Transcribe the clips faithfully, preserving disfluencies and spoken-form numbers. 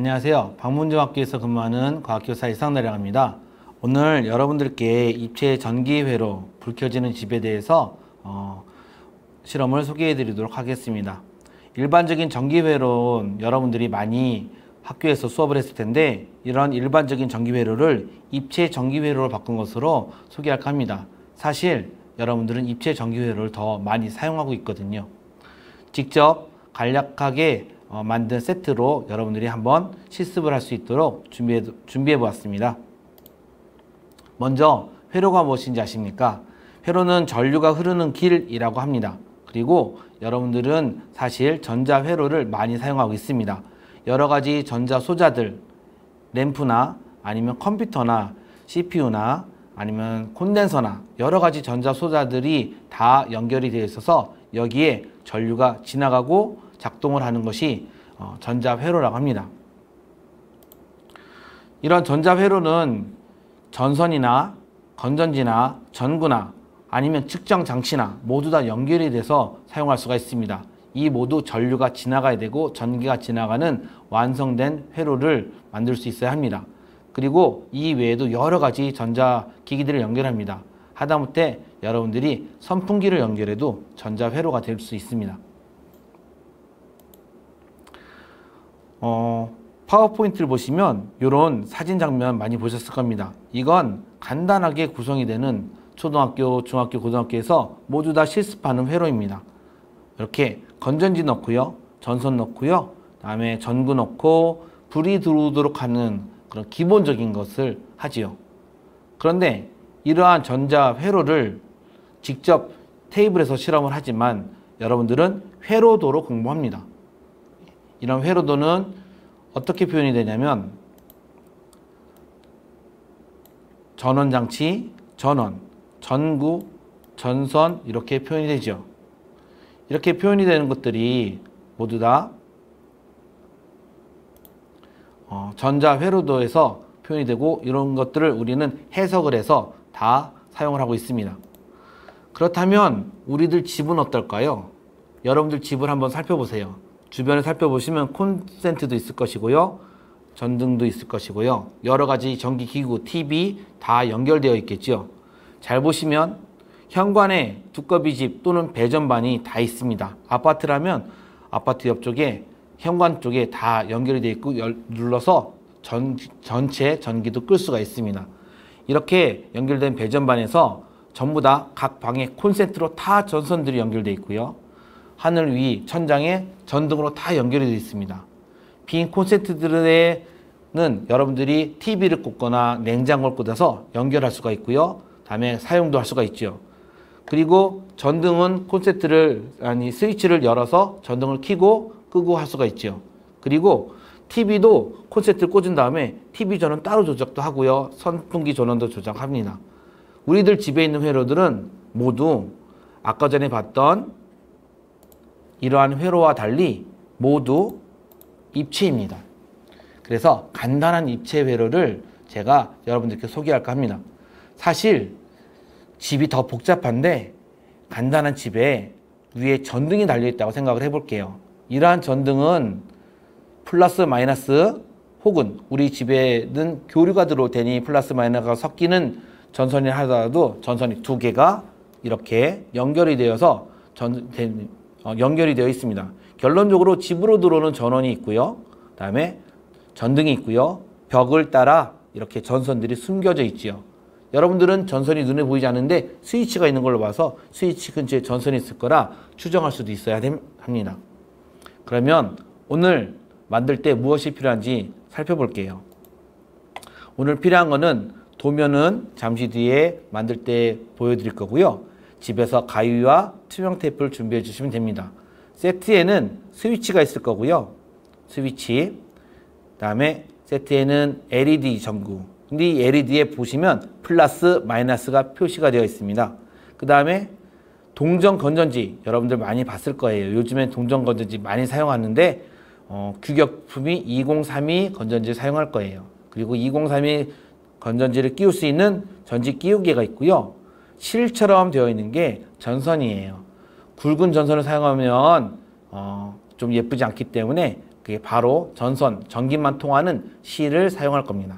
안녕하세요. 방문중학교에서 근무하는 과학교사 이상나량입니다. 오늘 여러분들께 입체 전기회로 불 켜지는 집에 대해서 어, 실험을 소개해 드리도록 하겠습니다. 일반적인 전기회로는 여러분들이 많이 학교에서 수업을 했을 텐데, 이런 일반적인 전기회로를 입체 전기회로로 바꾼 것으로 소개할까 합니다. 사실 여러분들은 입체 전기회로를 더 많이 사용하고 있거든요. 직접 간략하게 어, 만든 세트로 여러분들이 한번 실습을 할 수 있도록 준비해, 준비해 보았습니다. 먼저 회로가 무엇인지 아십니까? 회로는 전류가 흐르는 길이라고 합니다. 그리고 여러분들은 사실 전자회로를 많이 사용하고 있습니다. 여러 가지 전자 소자들, 램프나 아니면 컴퓨터나 씨피유나 아니면 콘덴서나 여러 가지 전자 소자들이 다 연결이 되어 있어서 여기에 전류가 지나가고 작동을 하는 것이 전자회로라고 합니다. 이런 전자회로는 전선이나 건전지나 전구나 아니면 측정 장치나 모두 다 연결이 돼서 사용할 수가 있습니다. 이 모두 전류가 지나가야 되고 전기가 지나가는 완성된 회로를 만들 수 있어야 합니다. 그리고 이 외에도 여러 가지 전자기기들을 연결합니다. 하다못해 여러분들이 선풍기를 연결해도 전자회로가 될 수 있습니다. 어, 파워포인트를 보시면 이런 사진 장면 많이 보셨을 겁니다. 이건 간단하게 구성이 되는 초등학교, 중학교, 고등학교에서 모두 다 실습하는 회로입니다. 이렇게 건전지 넣고요, 전선 넣고요, 다음에 전구 넣고 불이 들어오도록 하는 그런 기본적인 것을 하지요. 그런데 이러한 전자회로를 직접 테이블에서 실험을 하지만 여러분들은 회로도로 공부합니다. 이런 회로도는 어떻게 표현이 되냐면 전원장치, 전원, 전구, 전선 이렇게 표현이 되죠. 이렇게 표현이 되는 것들이 모두 다 어, 전자회로도에서 표현이 되고, 이런 것들을 우리는 해석을 해서 다 사용을 하고 있습니다. 그렇다면 우리들 집은 어떨까요? 여러분들 집을 한번 살펴보세요. 주변을 살펴보시면 콘센트도 있을 것이고요, 전등도 있을 것이고요, 여러 가지 전기기구, 티비 다 연결되어 있겠죠. 잘 보시면 현관에 두꺼비 집 또는 배전반이 다 있습니다. 아파트라면 아파트 옆쪽에 현관 쪽에 다 연결이 되어 있고 열, 눌러서 전, 전체 전기도 끌 수가 있습니다. 이렇게 연결된 배전반에서 전부 다 각 방에 콘센트로 다 전선들이 연결되어 있고요, 하늘 위 천장에 전등으로 다 연결이 되어 있습니다. 빈 콘센트들에는 여러분들이 티비를 꽂거나 냉장고를 꽂아서 연결할 수가 있고요, 다음에 사용도 할 수가 있죠. 그리고 전등은 콘센트를 아니 스위치를 열어서 전등을 켜고 끄고 할 수가 있죠. 그리고 티비도 콘센트를 꽂은 다음에 티비 전원 따로 조작도 하고요, 선풍기 전원도 조작합니다. 우리들 집에 있는 회로들은 모두 아까 전에 봤던 이러한 회로와 달리 모두 입체입니다. 그래서 간단한 입체 회로를 제가 여러분들께 소개할까 합니다. 사실 집이 더 복잡한데 간단한 집에 위에 전등이 달려있다고 생각을 해볼게요. 이러한 전등은 플러스 마이너스 혹은 우리 집에는 교류가 들어올 테니 플러스 마이너스가 섞이는 전선이 하더라도 전선이 두 개가 이렇게 연결이 되어서 전, 어, 연결이 되어 있습니다. 결론적으로 집으로 들어오는 전원이 있고요, 그 다음에 전등이 있고요, 벽을 따라 이렇게 전선들이 숨겨져 있지요. 여러분들은 전선이 눈에 보이지 않는데 스위치가 있는 걸로 봐서 스위치 근처에 전선이 있을 거라 추정할 수도 있어야 합니다. 그러면 오늘 만들 때 무엇이 필요한지 살펴볼게요. 오늘 필요한 거는 도면은 잠시 뒤에 만들 때 보여드릴 거고요, 집에서 가위와 투명 테이프를 준비해 주시면 됩니다. 세트에는 스위치가 있을 거고요, 스위치, 그 다음에 세트에는 엘이디 전구, 근데 이 엘이디에 보시면 플러스 마이너스가 표시가 되어 있습니다. 그 다음에 동전 건전지 여러분들 많이 봤을 거예요. 요즘엔 동전 건전지 많이 사용하는데 어, 규격품이 이공삼이 건전지를 사용할 거예요. 그리고 이공삼이 건전지를 끼울 수 있는 전지 끼우개가 있고요, 실처럼 되어 있는 게 전선이에요. 굵은 전선을 사용하면 어, 좀 예쁘지 않기 때문에 그게 바로 전선, 전기만 통하는 실을 사용할 겁니다.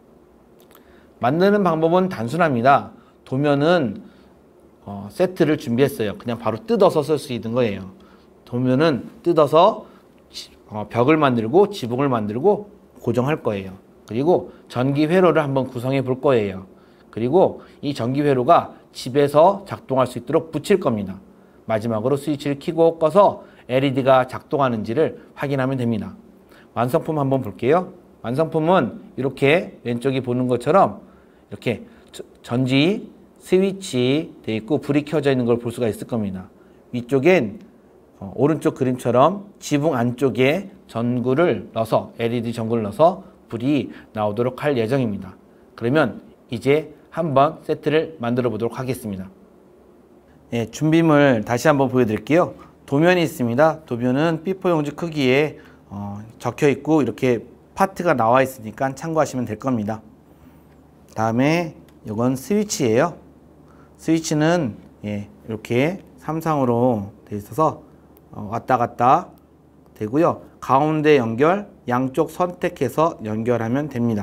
만드는 방법은 단순합니다. 도면은 어, 세트를 준비했어요. 그냥 바로 뜯어서 쓸 수 있는 거예요. 도면은 뜯어서 어, 벽을 만들고 지붕을 만들고 고정할 거예요. 그리고 전기 회로를 한번 구성해 볼 거예요. 그리고 이 전기 회로가 집에서 작동할 수 있도록 붙일 겁니다. 마지막으로 스위치를 켜고 꺼서 엘이디가 작동하는지를 확인하면 됩니다. 완성품 한번 볼게요. 완성품은 이렇게 왼쪽이 보는 것처럼 이렇게 전지 스위치 되어 있고 불이 켜져 있는 걸 볼 수가 있을 겁니다. 위쪽엔 어, 오른쪽 그림처럼 지붕 안쪽에 전구를 넣어서 엘이디 전구를 넣어서 불이 나오도록 할 예정입니다. 그러면 이제 한번 세트를 만들어 보도록 하겠습니다. 예, 준비물 다시 한번 보여드릴게요. 도면이 있습니다. 도면은 비 사 용지 크기에 어, 적혀 있고 이렇게 파트가 나와 있으니까 참고하시면 될 겁니다. 다음에 이건 스위치예요. 스위치는 예, 이렇게 삼상으로 되어 있어서 어, 왔다 갔다 되고요. 가운데 연결, 양쪽 선택해서 연결하면 됩니다.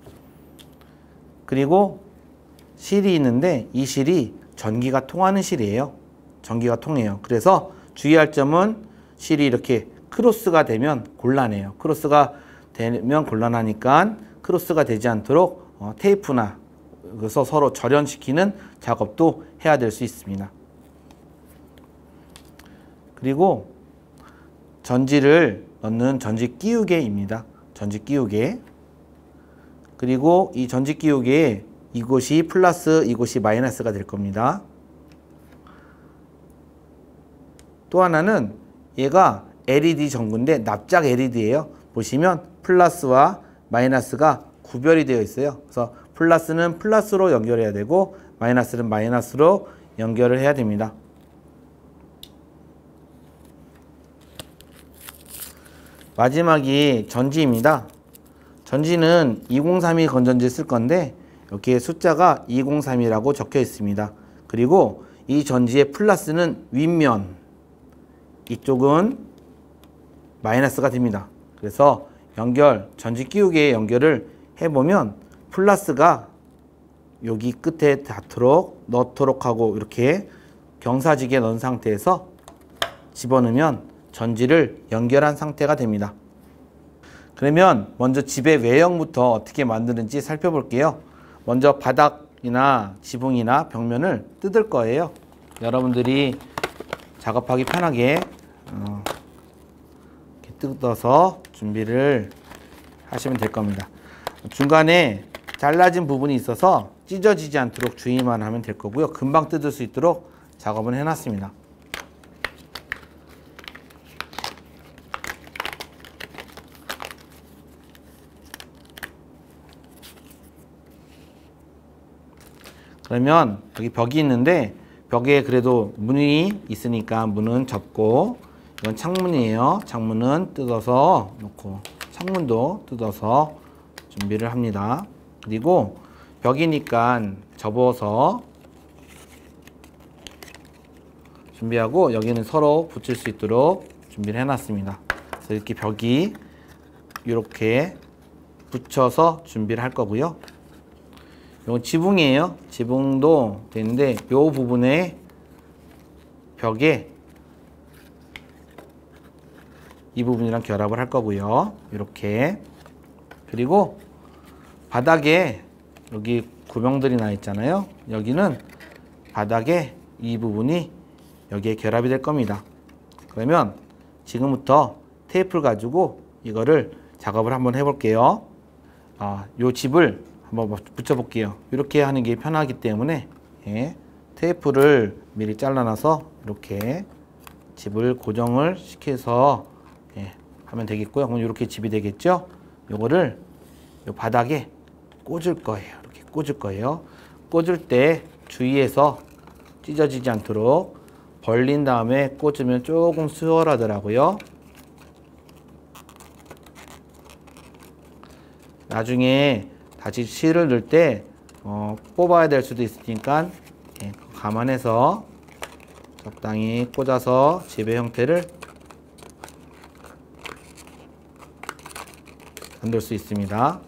그리고 실이 있는데 이 실이 전기가 통하는 실이에요. 전기가 통해요. 그래서 주의할 점은 실이 이렇게 크로스가 되면 곤란해요. 크로스가 되면 곤란하니까 크로스가 되지 않도록 어, 테이프나 그래서 서로 절연시키는 작업도 해야 될 수 있습니다. 그리고 전지를 넣는 전지 끼우개입니다. 전지 끼우개. 그리고 이 전지 끼우개에 이곳이 플러스, 이곳이 마이너스가 될 겁니다. 또 하나는 얘가 엘이디 전구인데 납작 엘이디예요. 보시면 플러스와 마이너스가 구별이 되어 있어요. 그래서 플러스는 플러스로 연결해야 되고 마이너스는 마이너스로 연결을 해야 됩니다. 마지막이 전지입니다. 전지는 이공삼이 건전지 쓸 건데 여기에 숫자가 이공삼이라고 적혀 있습니다. 그리고 이 전지의 플러스는 윗면, 이쪽은 마이너스가 됩니다. 그래서 연결, 전지 끼우기에 연결을 해보면 플러스가 여기 끝에 닿도록 넣도록 하고 이렇게 경사지게 넣은 상태에서 집어넣으면 전지를 연결한 상태가 됩니다. 그러면 먼저 집의 외형부터 어떻게 만드는지 살펴볼게요. 먼저 바닥이나 지붕이나 벽면을 뜯을 거예요. 여러분들이 작업하기 편하게 어, 이렇게 뜯어서 준비를 하시면 될 겁니다. 중간에 잘라진 부분이 있어서 찢어지지 않도록 주의만 하면 될 거고요. 금방 뜯을 수 있도록 작업을 해놨습니다. 그러면 여기 벽이 있는데 벽에 그래도 문이 있으니까 문은 접고, 이건 창문이에요. 창문은 뜯어서 놓고 창문도 뜯어서 준비를 합니다. 그리고 벽이니까 접어서 준비하고 여기는 서로 붙일 수 있도록 준비를 해놨습니다. 그래서 이렇게 벽이 이렇게 붙여서 준비를 할 거고요. 이건 지붕이에요. 지붕도 되는데 이 부분에 벽에 이 부분이랑 결합을 할 거고요. 이렇게. 그리고 바닥에 여기 구멍들이 나 있잖아요. 여기는 바닥에 이 부분이 여기에 결합이 될 겁니다. 그러면 지금부터 테이프를 가지고 이거를 작업을 한번 해볼게요. 아, 요 집을 한번 붙여볼게요. 이렇게 하는 게 편하기 때문에 예, 테이프를 미리 잘라놔서 이렇게 집을 고정을 시켜서 예, 하면 되겠고요. 그럼 이렇게 집이 되겠죠. 요거를 요 바닥에 꽂을 거예요. 이렇게 꽂을 거예요. 꽂을 때 주의해서 찢어지지 않도록 벌린 다음에 꽂으면 조금 수월하더라고요. 나중에 다시 실을 넣을 때 어, 뽑아야 될 수도 있으니까 예, 감안해서 적당히 꽂아서 집의 형태를 만들 수 있습니다.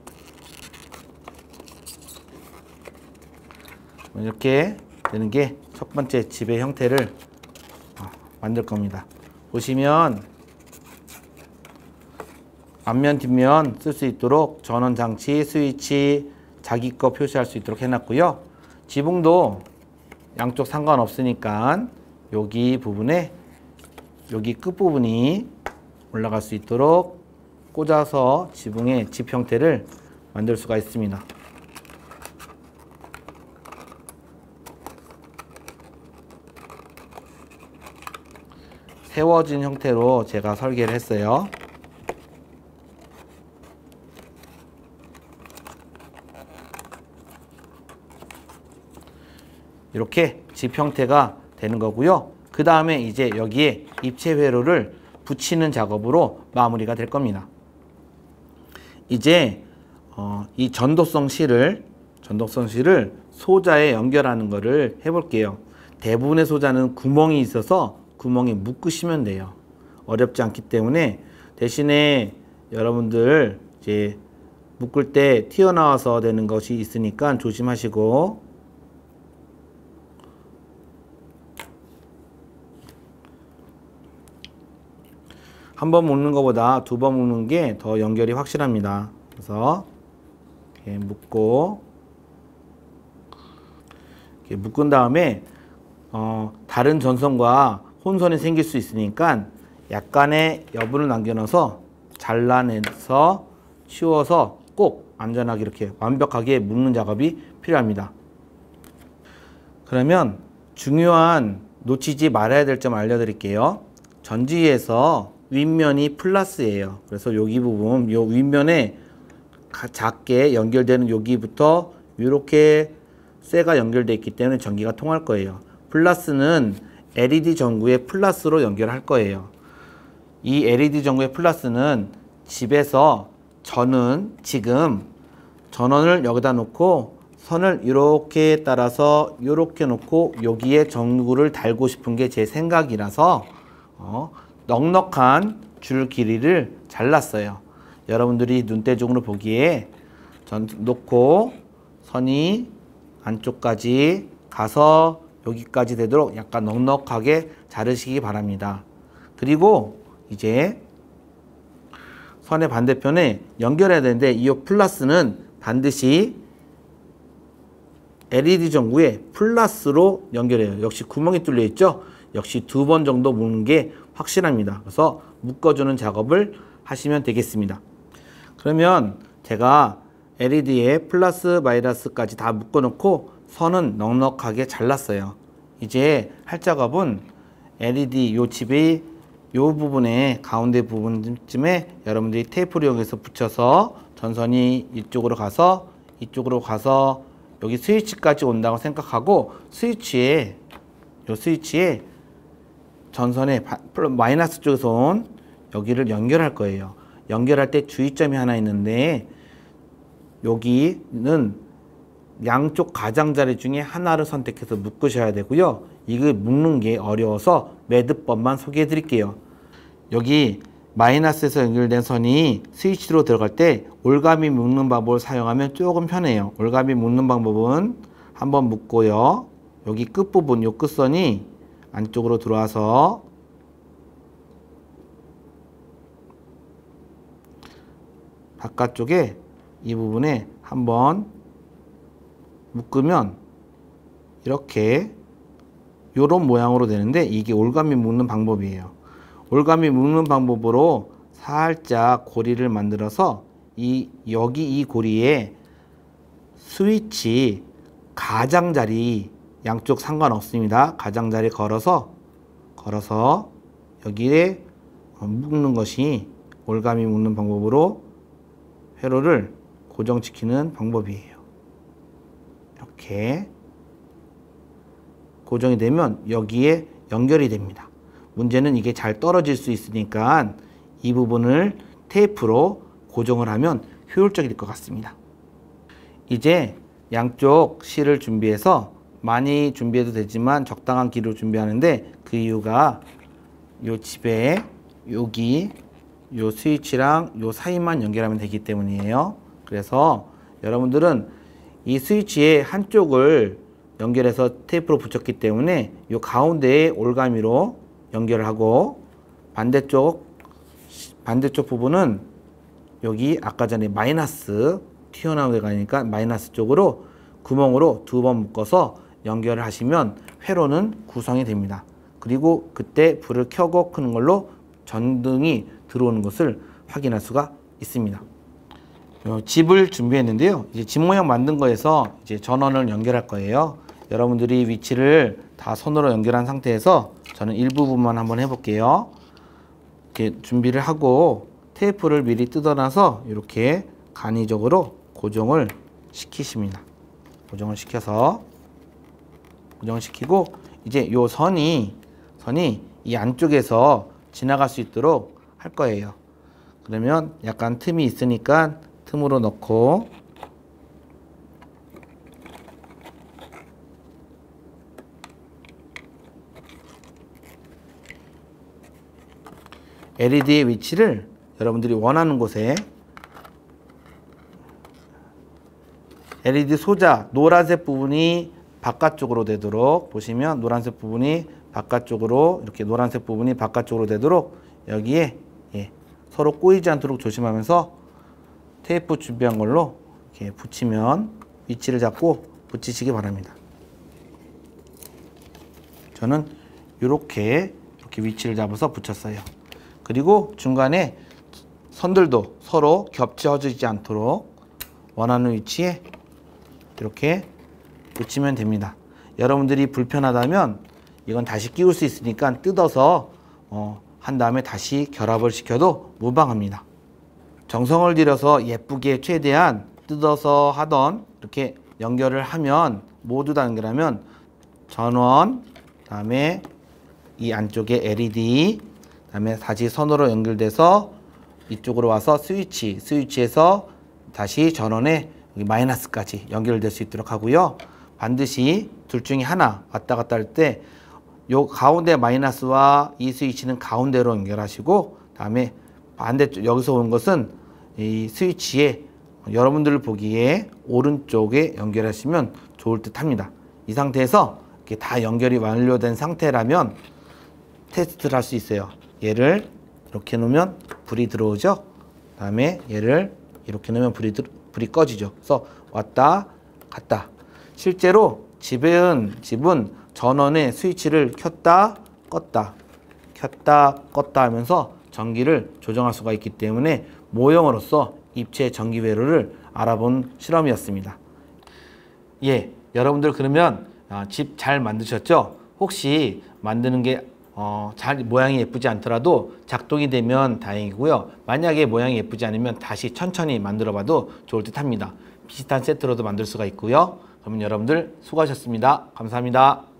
이렇게 되는 게 첫 번째 집의 형태를 만들 겁니다. 보시면 앞면 뒷면 쓸 수 있도록 전원 장치, 스위치, 자기 거 표시할 수 있도록 해놨고요. 지붕도 양쪽 상관없으니까 여기 부분에 여기 끝부분이 올라갈 수 있도록 꽂아서 지붕의 집 형태를 만들 수가 있습니다. 세워진 형태로 제가 설계를 했어요. 이렇게 집 형태가 되는 거고요. 그 다음에 이제 여기에 입체 회로를 붙이는 작업으로 마무리가 될 겁니다. 이제 어, 이 전도성 실을 전도성 실을 소자에 연결하는 거를 해볼게요. 대부분의 소자는 구멍이 있어서 구멍에 묶으시면 돼요. 어렵지 않기 때문에 대신에 여러분들 이제 묶을 때 튀어나와서 되는 것이 있으니까 조심하시고, 한 번 묶는 것보다 두 번 묶는 게 더 연결이 확실합니다. 그래서 이렇게 묶고, 이렇게 묶은 다음에 어, 다른 전선과 혼선이 생길 수 있으니까 약간의 여분을 남겨놔서 잘라내서 치워서 꼭 안전하게 이렇게 완벽하게 묶는 작업이 필요합니다. 그러면 중요한 놓치지 말아야 될 점 알려드릴게요. 전지에서 윗면이 플러스예요. 그래서 여기 부분, 요 윗면에 작게 연결되는 여기부터 이렇게 쇠가 연결되어 있기 때문에 전기가 통할 거예요. 플러스는 엘이디 전구의 플러스로 연결할 거예요. 이 엘이디 전구의 플러스는 집에서 저는 지금 전원을 여기다 놓고 선을 이렇게 따라서 이렇게 놓고 여기에 전구를 달고 싶은 게 제 생각이라서 어, 넉넉한 줄 길이를 잘랐어요. 여러분들이 눈대중으로 보기에 전 놓고 선이 안쪽까지 가서 여기까지 되도록 약간 넉넉하게 자르시기 바랍니다. 그리고 이제 선의 반대편에 연결해야 되는데 이 플러스는 반드시 엘이디 전구에 플러스로 연결해요. 역시 구멍이 뚫려 있죠? 역시 두 번 정도 묶는 게 확실합니다. 그래서 묶어주는 작업을 하시면 되겠습니다. 그러면 제가 엘이디에 플러스 마이너스까지 다 묶어 놓고 선은 넉넉하게 잘랐어요. 이제 할 작업은 엘이디 요 집의 요 부분에 가운데 부분쯤에 여러분들이 테이프를 이용해서 붙여서 전선이 이쪽으로 가서 이쪽으로 가서 여기 스위치까지 온다고 생각하고 스위치에 요 스위치에 전선에 마이너스 쪽에서 온 여기를 연결할 거예요. 연결할 때 주의점이 하나 있는데 여기는 양쪽 가장자리 중에 하나를 선택해서 묶으셔야 되고요. 이거 묶는 게 어려워서 매듭법만 소개해 드릴게요. 여기 마이너스에서 연결된 선이 스위치로 들어갈 때 올가미 묶는 방법을 사용하면 조금 편해요. 올가미 묶는 방법은 한번 묶고요. 여기 끝부분, 요 끝선이 안쪽으로 들어와서 바깥쪽에 이 부분에 한번 묶으면 이렇게 요런 모양으로 되는데 이게 올가미 묶는 방법이에요. 올가미 묶는 방법으로 살짝 고리를 만들어서 이 여기 이 고리에 스위치 가장자리 양쪽 상관없습니다. 가장자리 걸어서 걸어서 여기에 묶는 것이 올가미 묶는 방법으로 회로를 고정시키는 방법이에요. 이렇게 고정이 되면 여기에 연결이 됩니다. 문제는 이게 잘 떨어질 수 있으니까 이 부분을 테이프로 고정을 하면 효율적일 것 같습니다. 이제 양쪽 실을 준비해서 많이 준비해도 되지만 적당한 길이로 준비하는데 그 이유가 요 집에 여기 요 스위치랑 요 사이만 연결하면 되기 때문이에요. 그래서 여러분들은 이 스위치의 한쪽을 연결해서 테이프로 붙였기 때문에 요 가운데에 올가미로 연결을 하고, 반대쪽 반대쪽 부분은 여기 아까 전에 마이너스 튀어나온 데가 아니니까 마이너스 쪽으로 구멍으로 두 번 묶어서 연결을 하시면 회로는 구성이 됩니다. 그리고 그때 불을 켜고 끄는 걸로 전등이 들어오는 것을 확인할 수가 있습니다. 집을 준비했는데요. 이제 집 모양 만든 거에서 이제 전원을 연결할 거예요. 여러분들이 위치를 다 손으로 연결한 상태에서 저는 일부분만 한번 해볼게요. 이렇게 준비를 하고 테이프를 미리 뜯어놔서 이렇게 간이적으로 고정을 시키십니다. 고정을 시켜서 고정을 시키고, 이제 요 선이 선이 이 안쪽에서 지나갈 수 있도록 할 거예요. 그러면 약간 틈이 있으니까 틈으로 넣고, 엘이디의 위치를 여러분들이 원하는 곳에, 엘이디 소자 노란색 부분이 바깥쪽으로 되도록 보시면, 노란색 부분이 바깥쪽으로, 이렇게 노란색 부분이 바깥쪽으로 되도록 여기에 예, 서로 꼬이지 않도록 조심하면서 테이프 준비한 걸로 이렇게 붙이면, 위치를 잡고 붙이시기 바랍니다. 저는 이렇게 이렇게 위치를 잡아서 붙였어요. 그리고 중간에 선들도 서로 겹쳐지지 않도록 원하는 위치에 이렇게 붙이면 됩니다. 여러분들이 불편하다면 이건 다시 끼울 수 있으니까 뜯어서 어, 한 다음에 다시 결합을 시켜도 무방합니다. 정성을 들여서 예쁘게 최대한 뜯어서 하던 이렇게 연결을 하면, 모두 다 연결하면 전원, 다음에 이 안쪽에 엘이디, 다음에 다시 선으로 연결돼서 이쪽으로 와서 스위치, 스위치에서 다시 전원에 마이너스까지 연결될 수 있도록 하고요. 반드시 둘 중에 하나 왔다 갔다 할 때 요 가운데 마이너스와 이 스위치는 가운데로 연결하시고, 다음에 반대쪽 여기서 오는 것은 이 스위치에 여러분들 보기에 오른쪽에 연결하시면 좋을 듯 합니다. 이 상태에서 이렇게 다 연결이 완료된 상태라면 테스트를 할 수 있어요. 얘를 이렇게 놓으면 불이 들어오죠. 다음에 얘를 이렇게 놓으면 불이, 들, 불이 꺼지죠. 그래서 왔다 갔다. 실제로 집은, 집은 전원의 스위치를 켰다 껐다 켰다 껐다 하면서 전기를 조정할 수가 있기 때문에 모형으로서 입체 전기 회로를 알아본 실험이었습니다. 예, 여러분들 그러면 집 잘 만드셨죠? 혹시 만드는 게 어, 잘 모양이 예쁘지 않더라도 작동이 되면 다행이고요. 만약에 모양이 예쁘지 않으면 다시 천천히 만들어 봐도 좋을 듯 합니다. 비슷한 세트로도 만들 수가 있고요. 그러면 여러분들 수고하셨습니다. 감사합니다.